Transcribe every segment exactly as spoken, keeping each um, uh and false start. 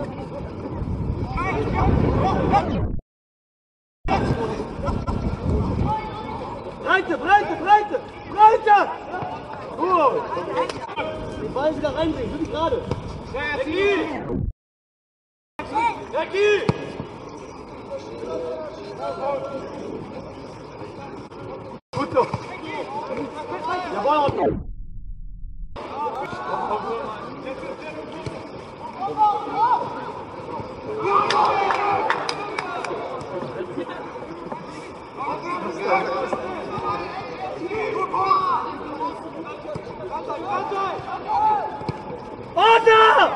Breite, Breite, Breite, Breite! Gut! Den Ball wieder reinbringen, wirklich gerade. Energie! Energie! Gut so! Jawohl! Vater!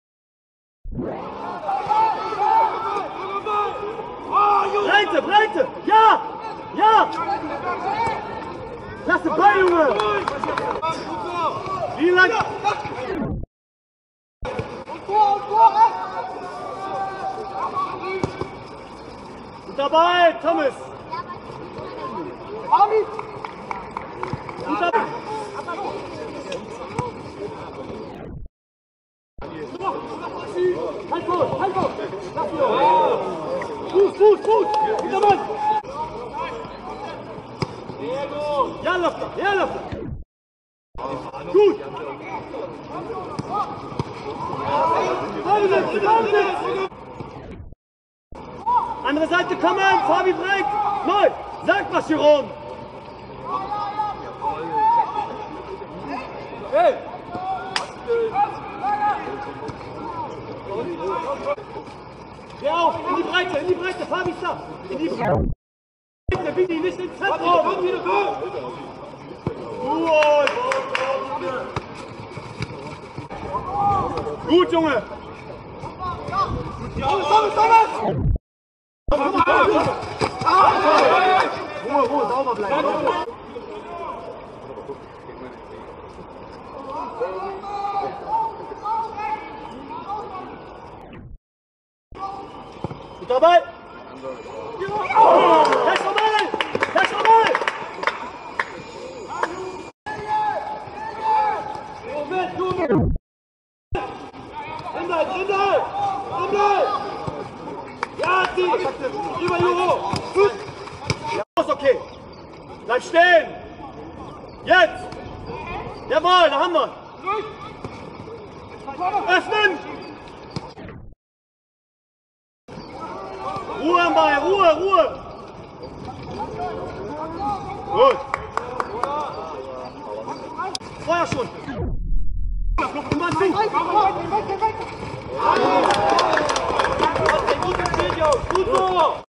Breite, Breite! Ja! Ja! Lass den Ball, Junge! Wie lang? Gut dabei, Thomas! Gut dabei! Halt vor, halt vor! Lass ihn! Fuß, Fuß, Fuß! Guter Mann! Sehr gut! Ja, lass da! Ja, lass da! Gut! Andere Seite kommen! Fabi breit! Neu! Sag was, Jerome! Hey! Geh auf! In die Breite! In die Breite! Fabi ist da! In die Breite! Bitte nicht ins Zentrum! Gut, Junge! Thomas, Thomas, Thomas! Ruhe, Ruhe, sauber bleiben! Gut dabei! Rechts vorbei! Rechts vorbei! Moment, Junge! Hinter, hinter! Hinter! Ja, zieh! Über Juro! Gut! Ja, ist okay! Bleib stehen! Jetzt! Jawohl, da haben wir! Öffnen! Ruhe am Ball, Ruhe, Ruhe! Gut! Vorher schon! Und dann